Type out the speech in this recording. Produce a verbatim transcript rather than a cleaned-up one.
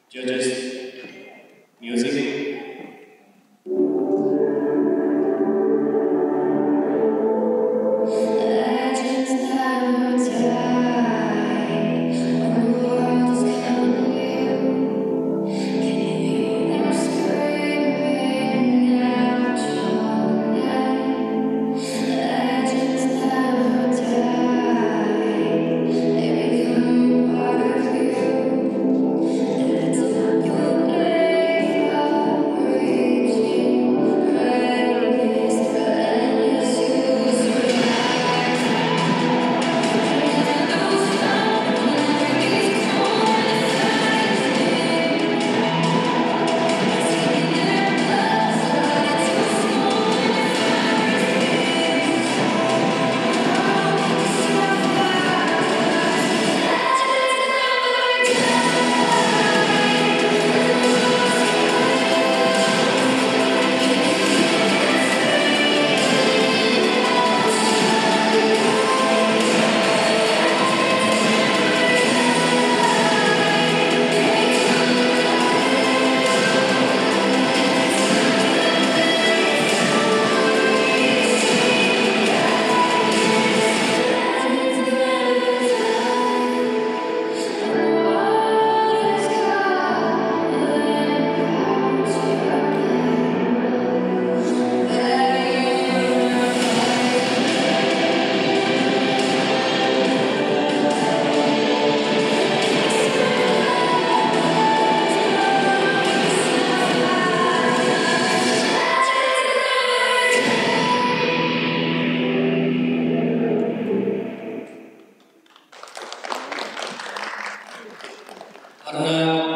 Judges, music. Legends never die when the world is coming new. Can you hear them screaming out your name? Legends never die, they become part of you. It's your way of reaching greatness, relentless use. Karena